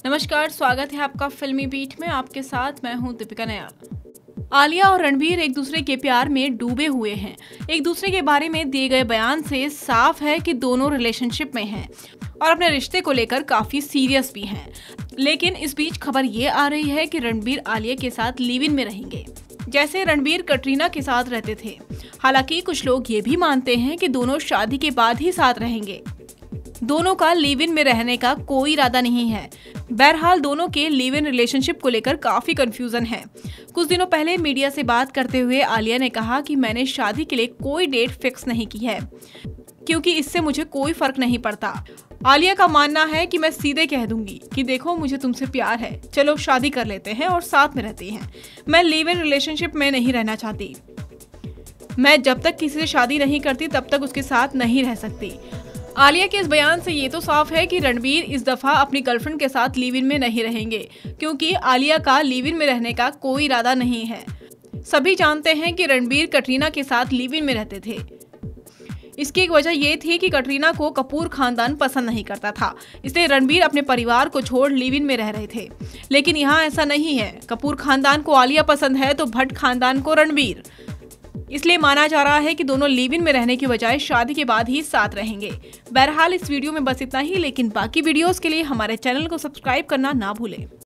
नमस्कार, स्वागत है आपका फिल्मी बीट में। आपके साथ मैं हूं दीपिका नयाल। आलिया और रणबीर एक दूसरे के प्यार में डूबे हुए हैं। एक दूसरे के बारे में दिए गए बयान से साफ है कि दोनों रिलेशनशिप में हैं और अपने रिश्ते को लेकर काफी सीरियस भी हैं। लेकिन इस बीच खबर ये आ रही है कि रणबीर आलिया के साथ लिव इन में रहेंगे, जैसे रणबीर कटरीना के साथ रहते थे। हालांकि कुछ लोग ये भी मानते हैं कि दोनों शादी के बाद ही साथ रहेंगे। दोनों का लिव इन में रहने का कोई इरादा नहीं है। बहरहाल दोनों के लिव इन रिलेशनशिप को लेकर काफी कंफ्यूजन है। कुछ दिनों पहले मीडिया से बात करते हुए आलिया ने कहा कि मैंने शादी के लिए कोई डेट फिक्स नहीं की है, क्योंकि इससे मुझे कोई फर्क नहीं पड़ता। आलिया का मानना है कि मैं सीधे कह दूंगी कि देखो, मुझे तुमसे प्यार है, चलो शादी कर लेते हैं और साथ में रहते हैं। मैं लिव इन रिलेशनशिप में नहीं रहना चाहती। मैं जब तक किसी से शादी नहीं करती तब तक उसके साथ नहीं रह सकती। आलिया के इस बयान से ये तो साफ है कि रणबीर इस दफा अपनी गर्लफ्रेंड के साथ लिव इन में नहीं रहेंगे, क्योंकि आलिया का लिव इन में रहने का कोई इरादा नहीं है। सभी जानते हैं कि रणबीर कटरीना के साथ लिव इन में रहते थे। इसकी एक वजह ये थी कि कटरीना को कपूर खानदान पसंद नहीं करता था, इसलिए रणबीर अपने परिवार को छोड़ लिव इन में रह रहे थे। लेकिन यहाँ ऐसा नहीं है। कपूर खानदान को आलिया पसंद है तो भट्ट खानदान को रणबीर। इसलिए माना जा रहा है कि दोनों लिव इन में रहने की बजाय शादी के बाद ही साथ रहेंगे। बहरहाल इस वीडियो में बस इतना ही, लेकिन बाकी वीडियोस के लिए हमारे चैनल को सब्सक्राइब करना ना भूलें।